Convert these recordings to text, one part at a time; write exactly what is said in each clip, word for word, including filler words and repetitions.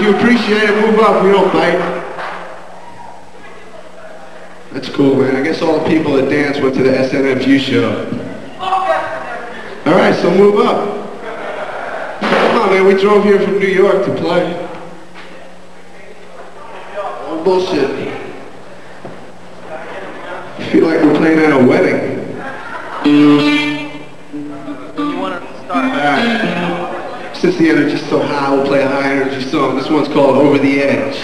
you appreciate it, move up. We don't bite. That's cool, man. I guess all the people that dance went to the S N F U show. All right, so move up. Come on, man. We drove here from New York to play. Oh, bullshit. I feel like we're playing at a wedding. You want to start? All right. Since the energy's so high, we'll play a high energy song. This one's called Over the Edge.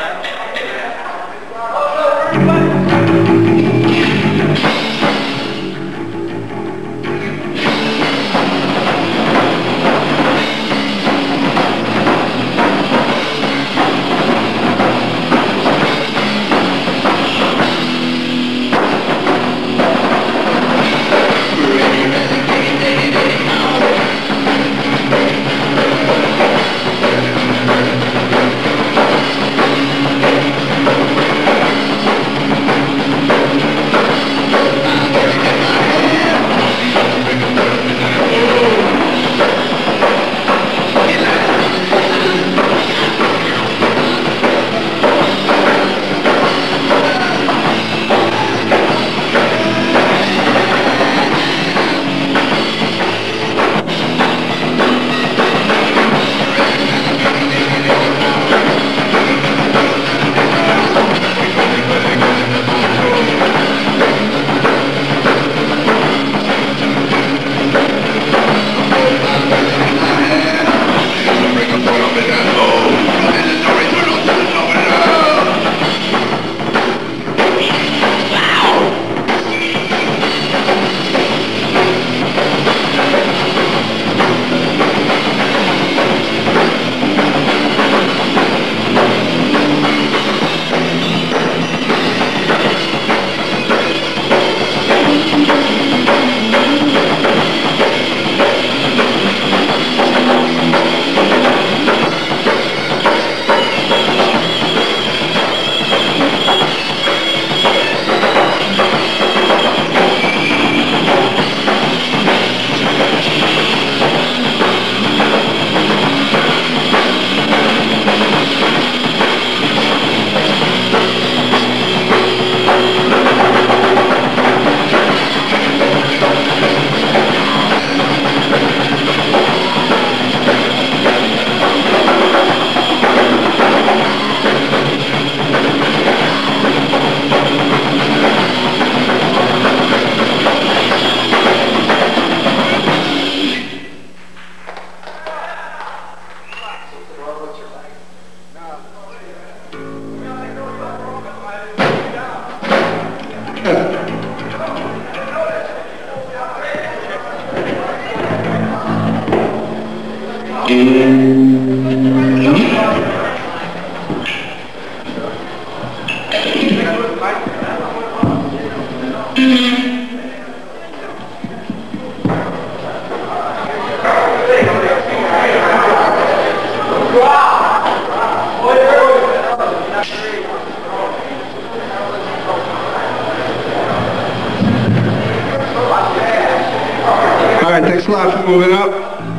All right, thanks a lot for moving up.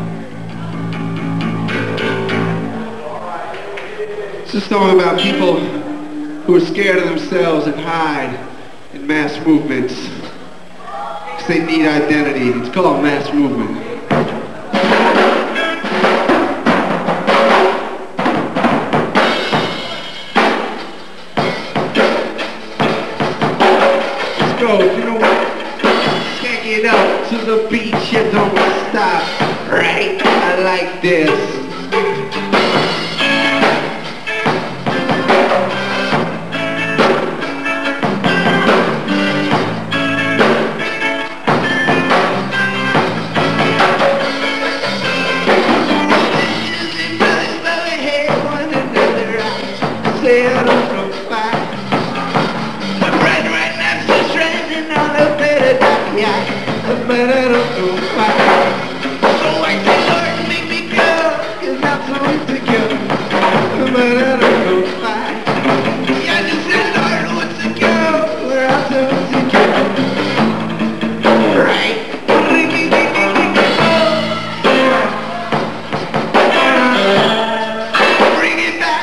It's a song about people who are scared of themselves and hide in mass movements because they need identity. It's called Mass Movement. Let's go. You know what? Take it up to the beat. You don't stop. Right? I like this. Bring it back.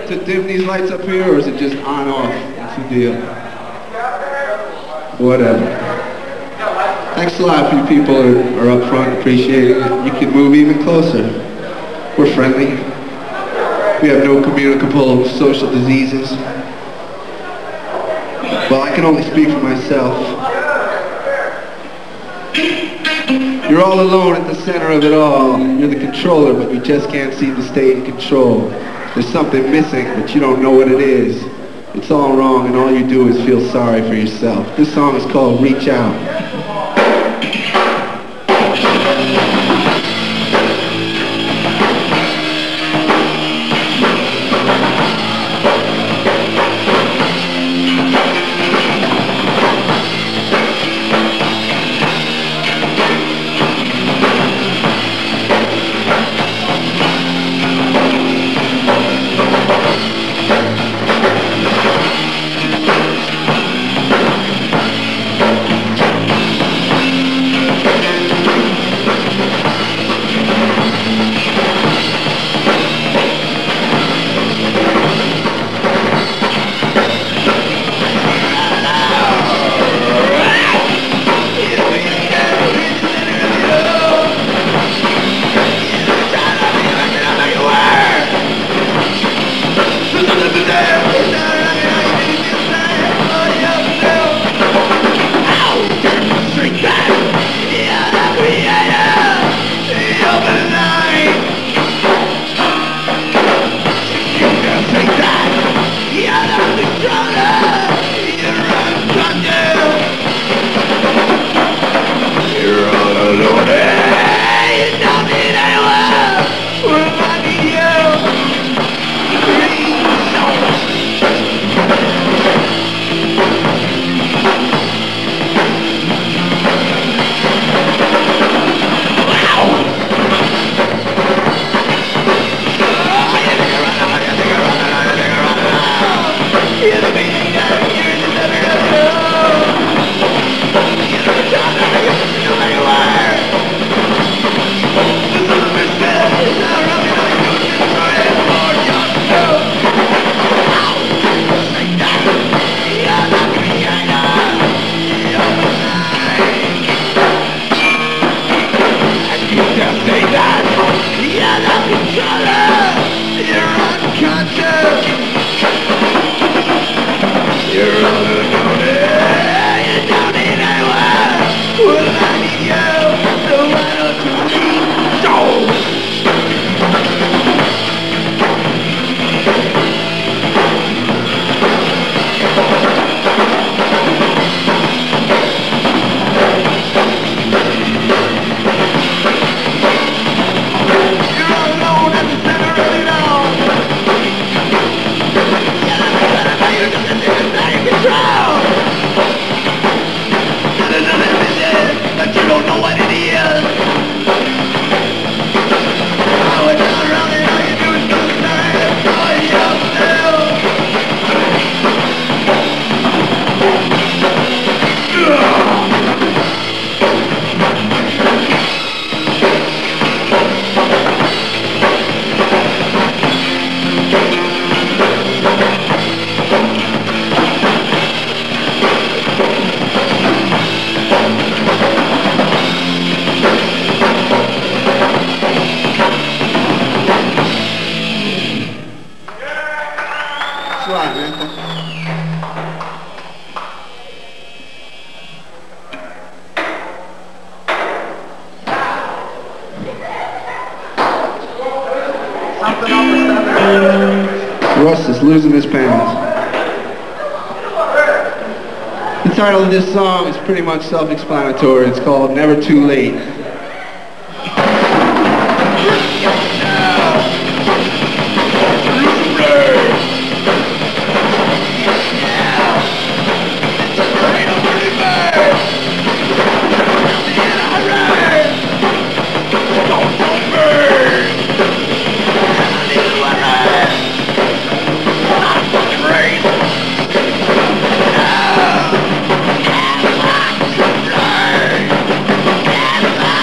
to dim these lights up here, or is it just on off? What's the deal? Whatever. Thanks a lot for you people who are, are up front, appreciating it. You can move even closer. We're friendly. We have no communicable social diseases. Well, I can only speak for myself. You're all alone at the center of it all. You're the controller, but you just can't seem to stay in control. There's something missing, but you don't know what it is. It's all wrong, and all you do is feel sorry for yourself. This song is called Reach Out. Russ is losing his pants. The title of this song is pretty much self-explanatory. It's called Never Too Late. Bye.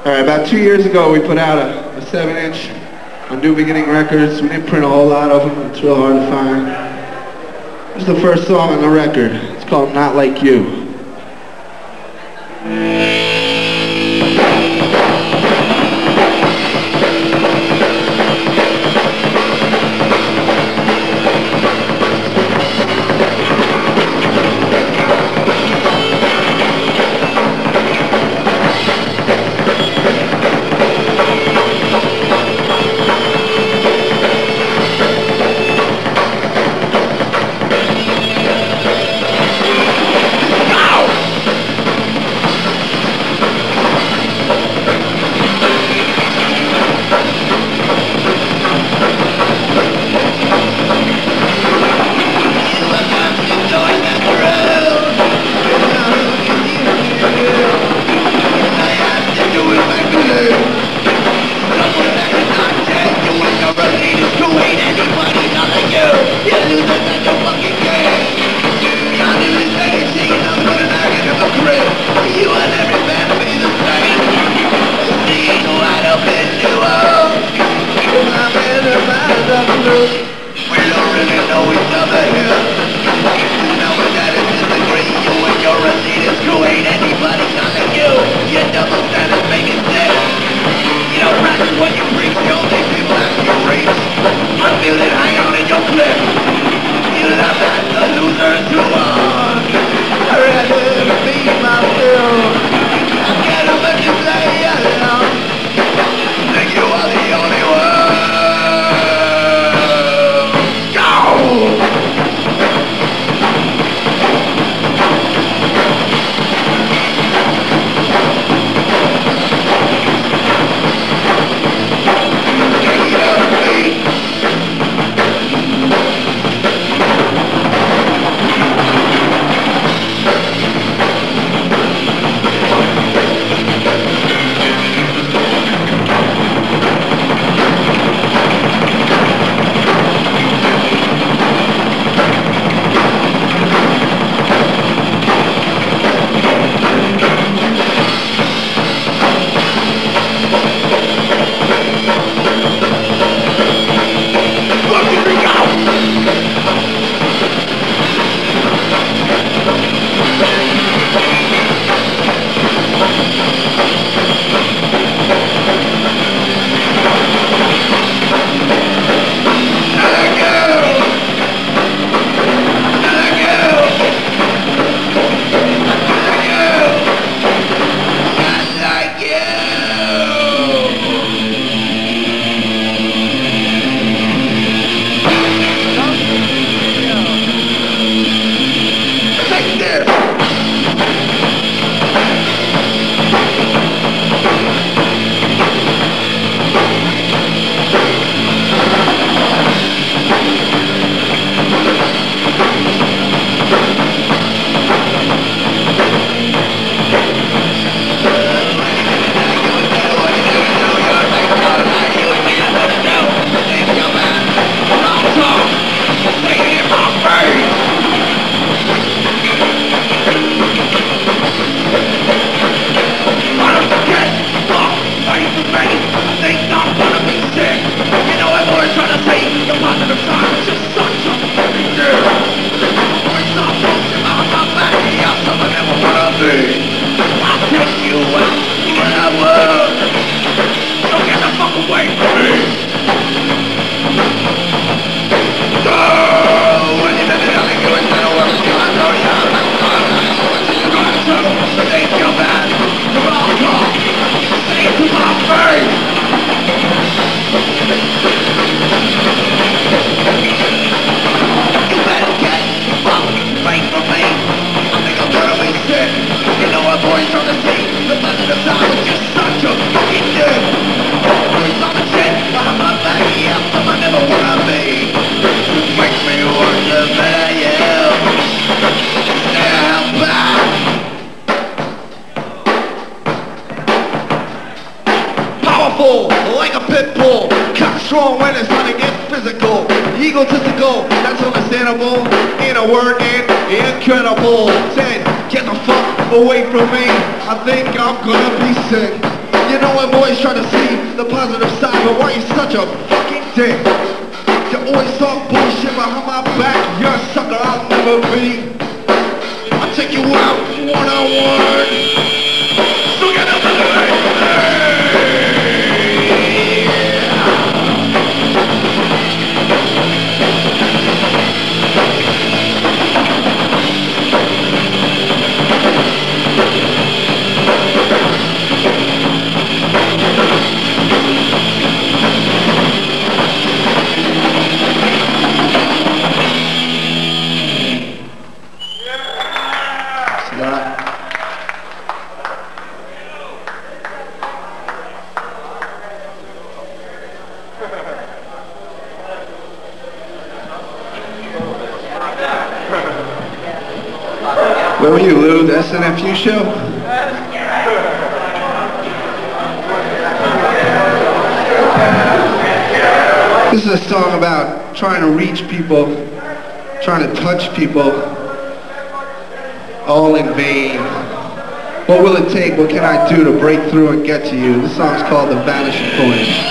Alright, about two years ago we put out a, a seven inch on New Beginning Records. We didn't print a whole lot of them, it's real hard to find. This is the first song on the record. It's called Not Like You. strong when it's time to get physical. Egotistical, that's understandable. In a word, and incredible. Said, get the fuck away from me. I think I'm gonna be sick. You know when boys try to see the positive side, but why you such a fucking dick? You always talk bullshit behind my back. You're a sucker I'll never be. I'll take you out one-on-one. So get up and do it. Where were you, Lou? The S N F U show? This is a song about trying to reach people, trying to touch people, all in vain. What will it take? What can I do to break through and get to you? This song's called The Vanishing Point.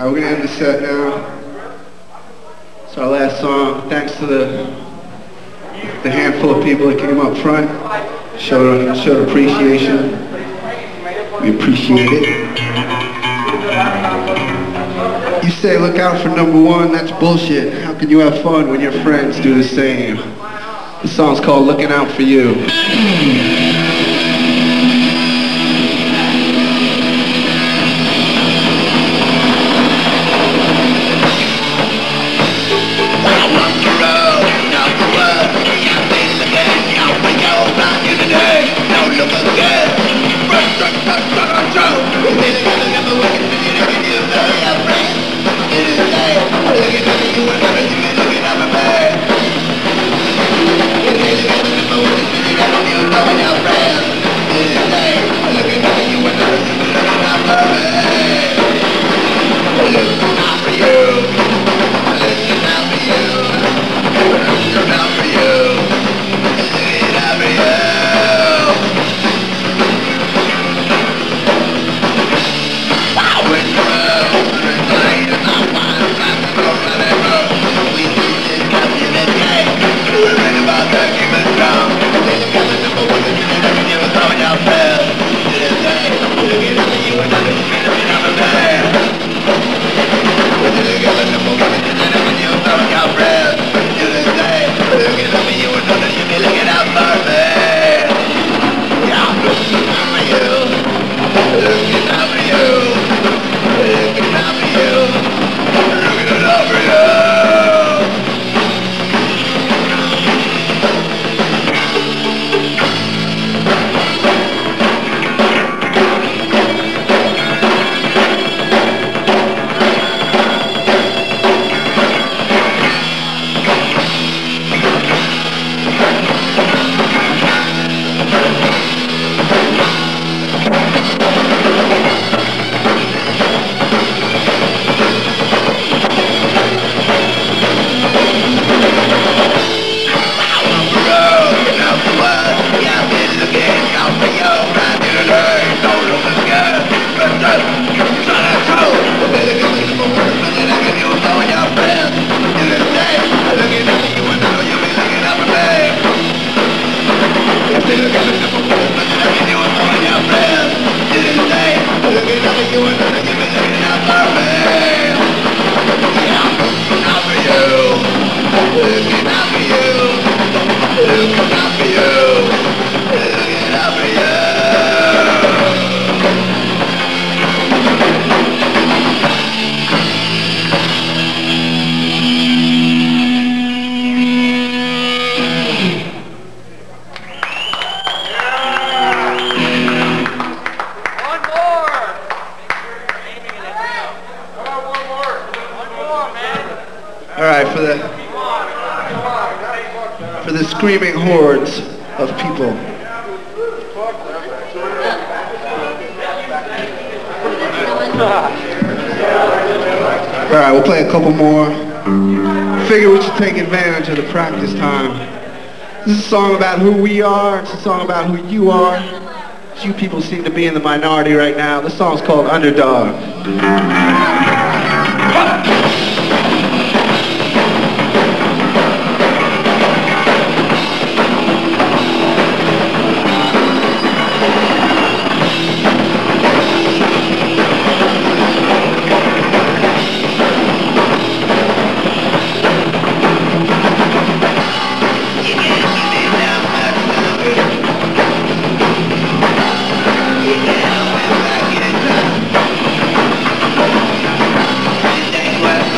Alright, we're gonna end the set now. It's our last song. Thanks to the the handful of people that came up front. Showed, showed appreciation. We appreciate it. You say look out for number one, that's bullshit. How can you have fun when your friends do the same? The song's called Looking Out For You. Alright, for the for the screaming hordes of people. Alright, we'll play a couple more. Figure we should take advantage of the practice time. This is a song about who we are. It's a song about who you are. You people seem to be in the minority right now. This song's called Underdog. Well,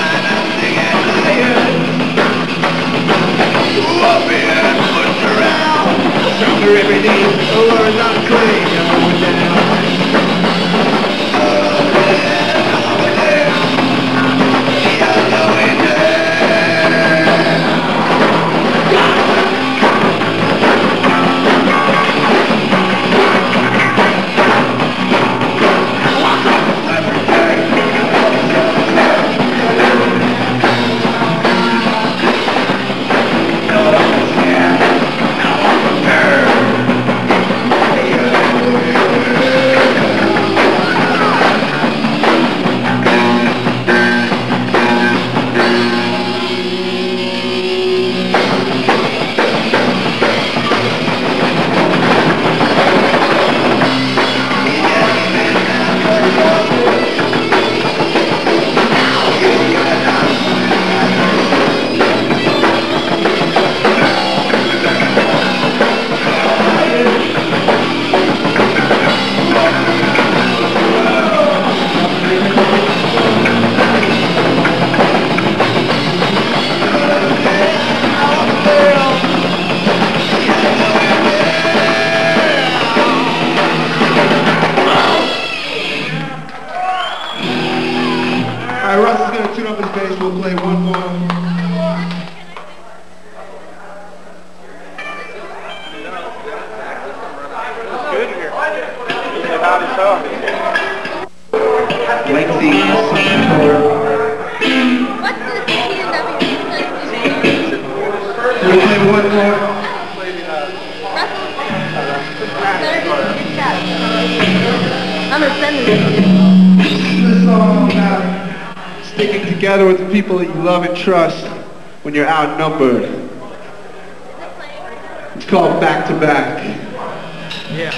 bass, we'll play one more. Good here. Howdy, so. Lengthy summer tour. What's the C and W? We'll play one more. I'm gonna send this. This is a song about sticking together with the people that you love and trust when you're outnumbered. It's called Back to Back. Yeah.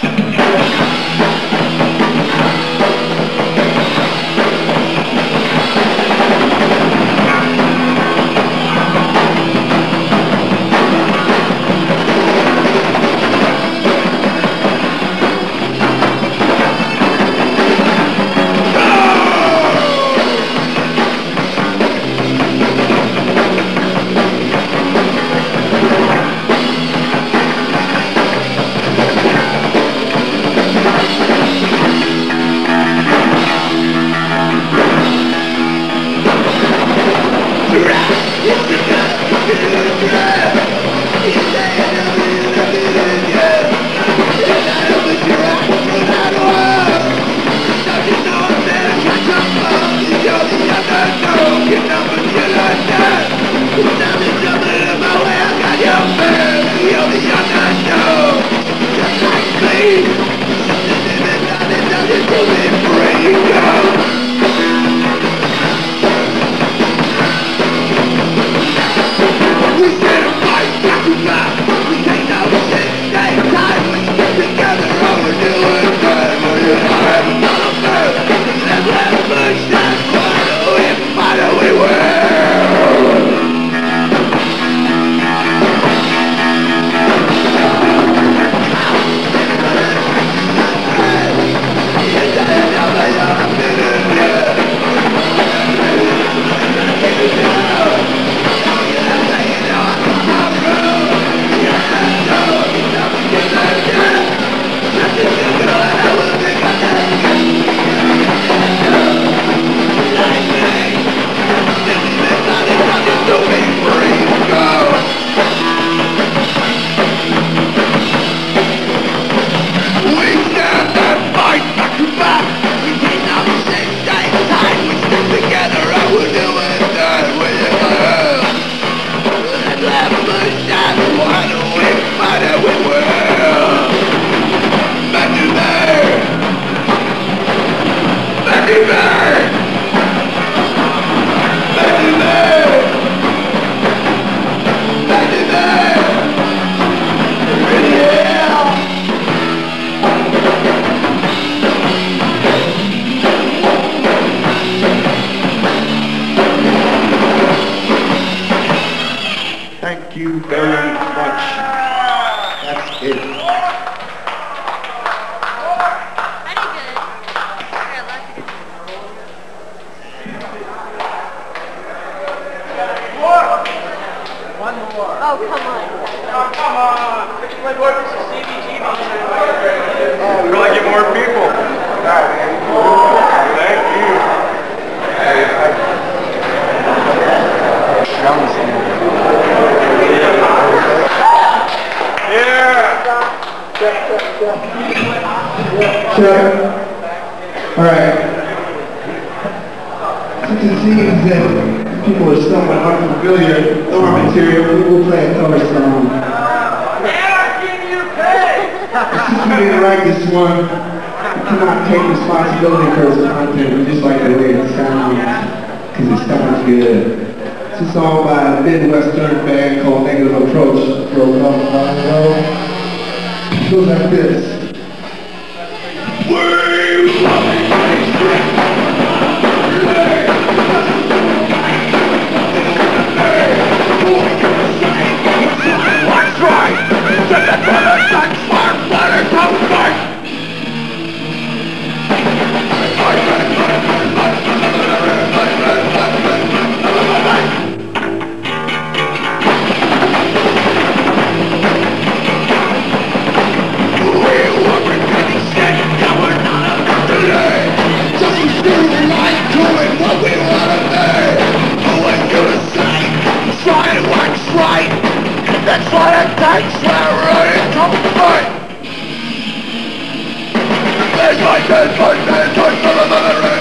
Thank you very much. That's it. Pretty good. Here, look. One more. Oh, come on. Oh, come on. Like, what is this C B G B? Really get more people. Thank you. Check. All right. Since it seems that people are somewhat unfamiliar with our material, we will play a cover song. Since we didn't write this one, we cannot take responsibility for its content. We just like the way it sounds, because it sounds good. It's a song by a Midwestern band called Negative Approach. Broke up a while ago. It goes like this. Today Push me, push me, push me,